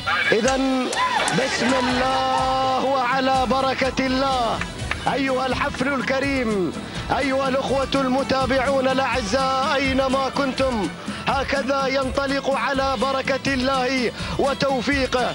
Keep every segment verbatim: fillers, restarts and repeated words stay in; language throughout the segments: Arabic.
إذا بسم الله وعلى بركة الله. أيها الحفل الكريم، أيها الأخوة المتابعون الأعزاء أينما كنتم، هكذا ينطلق على بركة الله وتوفيقه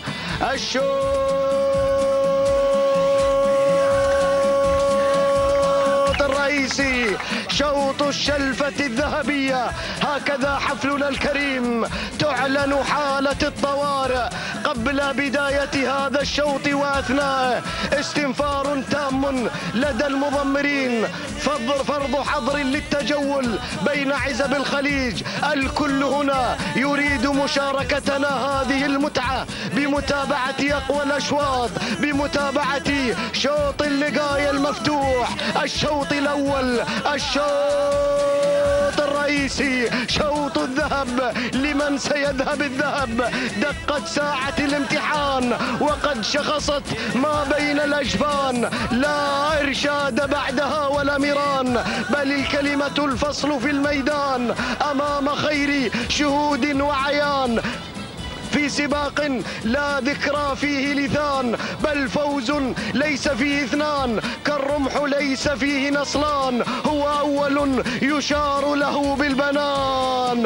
الشوط الرئيسي، شوط الشلفة الذهبية. هكذا حفلنا الكريم تعلن حالة الطوارئ قبل بداية هذا الشوط وأثناءه. استنفار تام لدى المضمرين، فرض حظر للتجول بين عزب الخليج. الكل هنا يريد مشاركتنا هذه المتعة بمتابعة أقوى الأشواط، بمتابعة شوط اللقاء المفتوح، الشوط الأول، الشوط الرئيسي، شوط الذهب. لمن سيذهب الذهب؟ دقت ساعة الامتحان وقد شخصت ما بين الأجفان. لا إرشاد بعدها ولا مران، بل الكلمة الفصل في الميدان أمام خير شهود وعيان. في سباق لا ذكرى فيه لثان، بل فوز ليس فيه اثنان، كالرمح ليس فيه نصلان. هو أول يشار له بالبنان.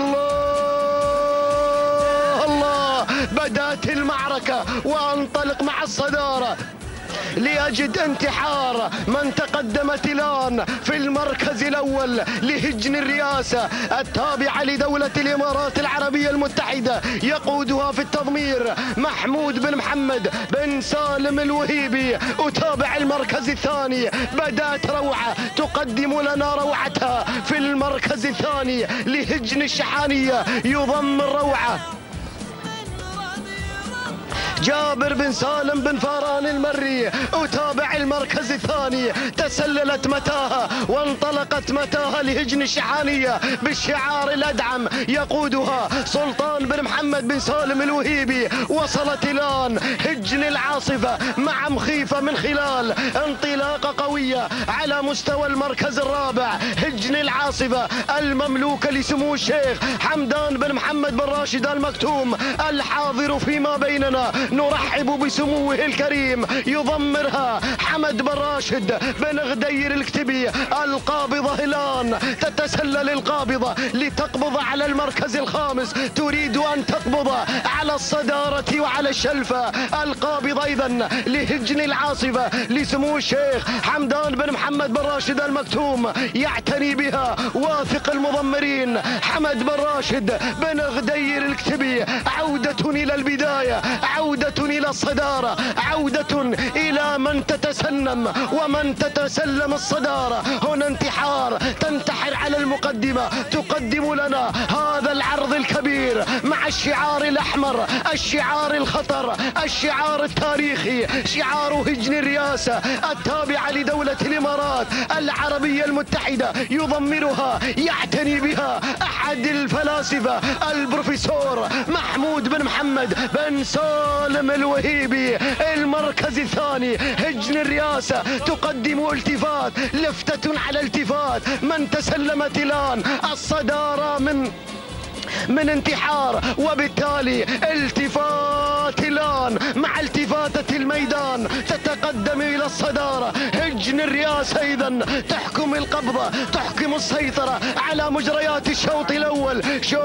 الله الله، بدأت المعركة وانطلق مع الصدارة لأجد انتحار من تقدمت الآن في المركز الأول لهجن الرئاسة التابعة لدولة الإمارات العربية المتحدة. يقودها في التضمير محمود بن محمد بن سالم الوهيبي. أتابع المركز الثاني، بدأت روعة تقدم لنا روعتها في المركز الثاني لهجن الشحانية. يضم الروعة جابر بن سالم بن فاران المري. أتابع المركز الثاني، تسللت متاهة وانطلقت متاهة لهجن الشحانية بالشعار الأدعم. يقودها سلطان بن محمد بن سالم الوهيبي. وصلت الآن هجن العاصفة مع مخيفة من خلال انطلاقة قوية على مستوى المركز الرابع. هجن العاصفة المملوكة لسمو الشيخ حمدان بن محمد بن راشد المكتوم الحاضر فيما بيننا. نرحب بسموه الكريم. يضمرها حمد بن راشد بن غدير الكتبي. القابضة الآن تتسلل القابضة لتقبض على المركز الخامس، تريد أن تقبض على الصدارة وعلى الشلفة. القابضة إذن لهجن العاصفة لسمو الشيخ حمدان بن محمد بن راشد المكتوم، يعتني بها واثق المضمرين حمد بن راشد بن غدير الكتبي. عودة إلى البداية، عودة إلى الصدارة، عودة إلى من تتسنم ومن تتسلم الصدارة. هنا انتحار، تنتحر على المقدمة، تقدم لنا هذا العرض الكبير مع الشعار الأحمر، الشعار الخطر، الشعار التاريخي، شعار هجن الرئاسة التابعة لدولة الإمارات العربية المتحدة. يضمرها، يعتني بها أحد الفلاسفة البروفيسور محمود بن محمد بن سالم الوهيبي. المركز الثاني هجن الرئاسة تقدم التفات، لفتة على التفات. من تسلمت الآن الصدارة من من انتحار، وبالتالي التفات الآن مع التفاتة الميدان تتقدم إلى الصدارة. هجن الرئاسة إذن تحكم القبضة، تحكم السيطرة على مجريات الشوط الأول، شوط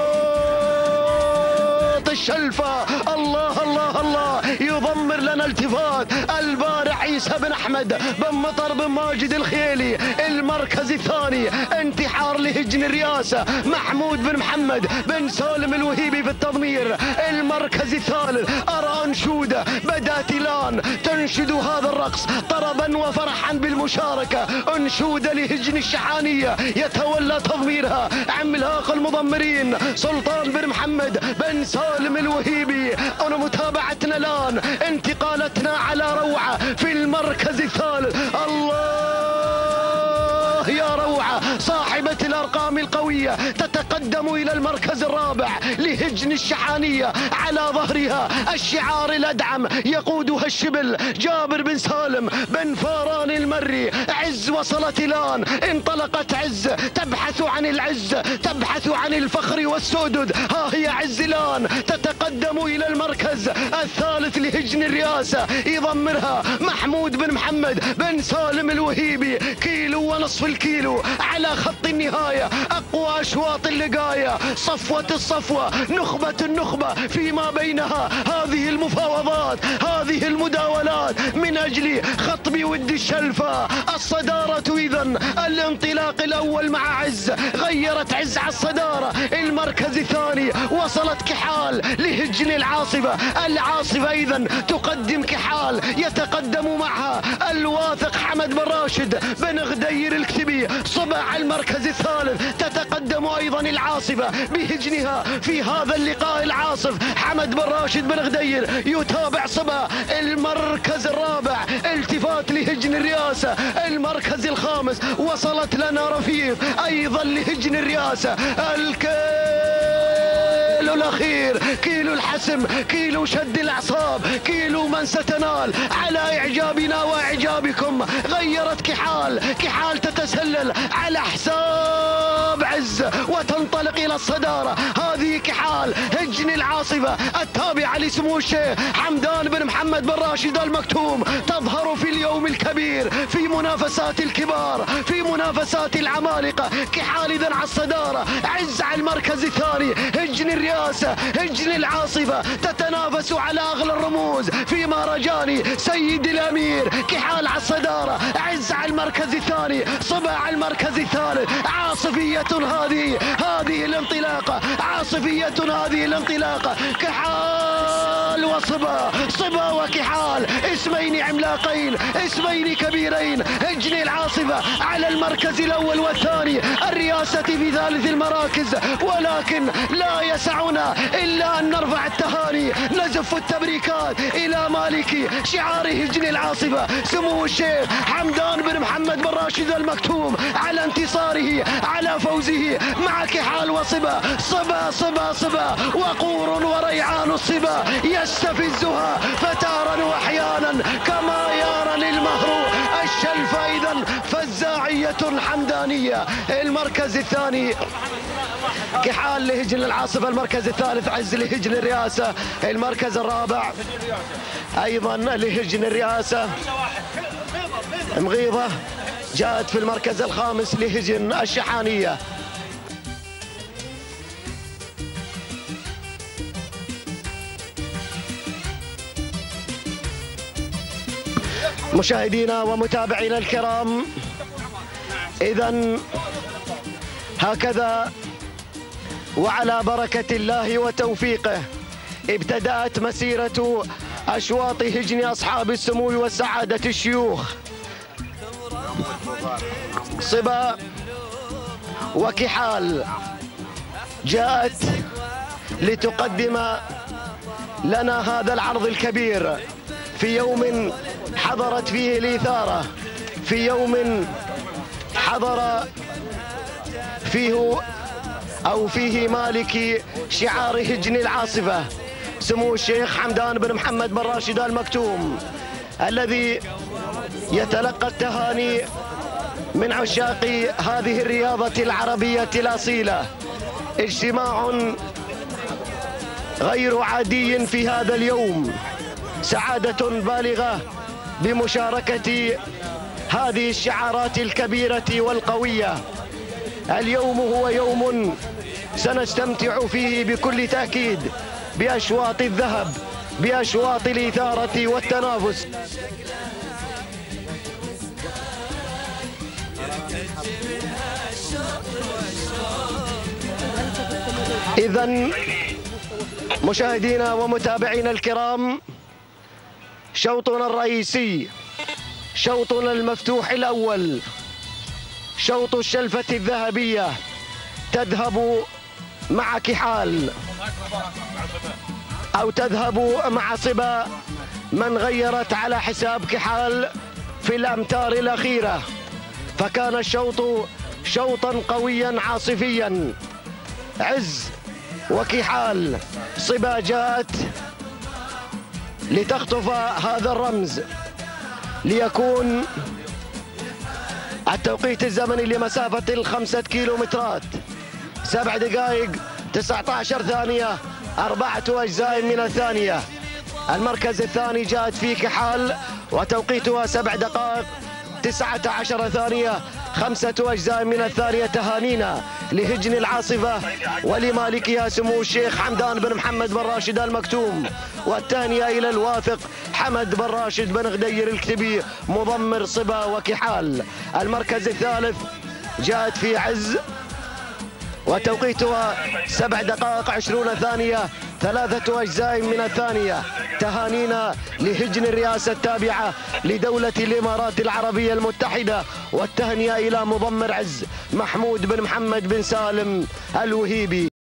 الشلفة. الله الله الله، يضمر لنا التفات البارع عيسى بن أحمد بن مطر بن ماجد الخيلي. المركز الثاني انتحار لهجن الرئاسة محمود بن محمد بن سالم الوهيبي في التضمير. المركز الثالث أرى أنشودة بدأت الآن تنشد هذا الرقص طربا وفرحا بالمشاركة. أنشودة لهجن الشحانية يتولى تضميرها عملاق المضمرين سلطان بن محمد بن سالم الوهيبي. أنا متابعتنا الآن، انتقالتنا على روعة في المركز الثالث. الله يا روعة، صاحبة الأرقام القوية تتقدم تتقدم إلى المركز الرابع لهجن الشحانية، على ظهرها الشعار الأدعم يقودها الشبل جابر بن سالم بن فاران المري. عز وصلت الآن، انطلقت عز تبحث عن العز، تبحث عن الفخر والسدد. ها هي عز الآن تتقدم إلى المركز الثالث لهجن الرئاسة، يضمرها محمود بن محمد بن سالم الوهيبي. كيلو ونصف الكيلو على خط النهاية، أقوى أشواط اللقاية، صفوة الصفوة، نخبة النخبة فيما بينها. هذه المفاوضات، هذه المداولات من أجل خطب ود الشلفة. الصدارة إذن الانطلاق الأول مع عز، غيرت عز على الصدارة. المركز الثاني وصلت كحال لهجن العاصفة، العاصفة إذن تقدم كحال، يتقدم معها الواثق حمد بن راشد بن غدير الكتبي. صباح المركز الثالث تتقدم أيضا العاصفة بهجنها في هذا اللقاء. العاصف حمد بن راشد بن غدير يتابع صبا. المركز الرابع التفات لهجن الرئاسة. المركز الخامس وصلت لنا رفيق أيضا لهجن الرئاسة. الكيلو الأخير، كيلو الحسم، كيلو شد الأعصاب، كيلو من ستنال على إعجابنا وإعجابكم. غيرت كحال، كحال تتسلل على حساب عز وتنطلق إلى الصدارة. هذه كحال هجن العاصفة التابعة لسمو الشيخ حمدان بن محمد بن راشد المكتوم، تظهر في اليوم الكبير، في منافسات الكبار، في منافسات العمالقة. كحال إذن على الصدارة، عز على المركز الثاني. هجن الرئاسة، هجن العاصفة تتنافس على أغلى الرموز في مهرجان سيد الأمير. كحال على الصدارة، عز على المركز الثاني، صبا على المركز الثالث. عاصفية هذه، هذه الانطلاقة، عاصفية هذه الانطلاقة. كحال وصبا، صبا وكحال، اسمين عملاقين، اسمين كبيرين. هجن العاصفة على المركز الأول والثاني، الرئاسة في ثالث المراكز. ولكن لا يسعنا إلا أن نرفع التهاني، نزف التبريكات إلى مالك شعار هجن العاصفة سمو الشيخ حمدان بن محمد بن راشد المكتوم على انتصاره، على فوزه مع كحال وصبا. صبا صبا صبا، وقور وريعان الصبا يستفزها فتارا واحيانا كما يرى للمهر. الشلفة إذن فزاعية حمدانية. المركز الثاني كحال لهجن العاصفة، المركز الثالث عز لهجن الرئاسة، المركز الرابع أيضا لهجن الرئاسة مغيضة جاءت في المركز الخامس لهجن الشحانية. مشاهدينا ومتابعينا الكرام، إذن هكذا وعلى بركة الله وتوفيقه ابتدأت مسيرة أشواط هجن أصحاب السمو والسعادة الشيوخ. صبا وكحال جاءت لتقدم لنا هذا العرض الكبير في يوم حضرت فيه الإثارة، في يوم حضر فيه أو فيه مالك شعار هجن العاصفة سمو الشيخ حمدان بن محمد بن راشد المكتوم، الذي يتلقى التهاني من عشاق هذه الرياضة العربية الأصيلة. اجتماع غير عادي في هذا اليوم، سعادة بالغة بمشاركة هذه الشعارات الكبيرة والقوية. اليوم هو يوم سنستمتع فيه بكل تأكيد بأشواط الذهب، بأشواط الإثارة والتنافس. إذن مشاهدينا ومتابعينا الكرام، شوطنا الرئيسي، شوطنا المفتوح الأول، شوط الشلفة الذهبية تذهب مع كحال أو تذهب مع صبا، من غيرت على حساب كحال في الأمتار الأخيرة. فكان الشوط شوطا قويا عاصفيا. عز وكحال. صبا جاءت لتخطف هذا الرمز ليكون التوقيت الزمني لمسافة الخمسة كيلومترات سبع دقائق تسعة عشر ثانية أربعة أجزاء من الثانية. المركز الثاني جاءت فيه كحال وتوقيتها سبع دقائق تسعة عشر ثانية خمسة أجزاء من الثانية. تهانينا لهجن العاصفة ولمالكها سمو الشيخ حمدان بن محمد بن راشد المكتوم، والتهنئة إلى الواثق حمد بن راشد بن غدير الكتبي مضمر صبا وكحال. المركز الثالث جاءت في عز وتوقيتها سبع دقائق عشرون ثانية ثلاثة أجزاء من الثانية. تهانينا لهجن الرئاسة التابعة لدولة الإمارات العربية المتحدة، والتهنئة إلى مضمر عز محمود بن محمد بن سالم الوهيبي.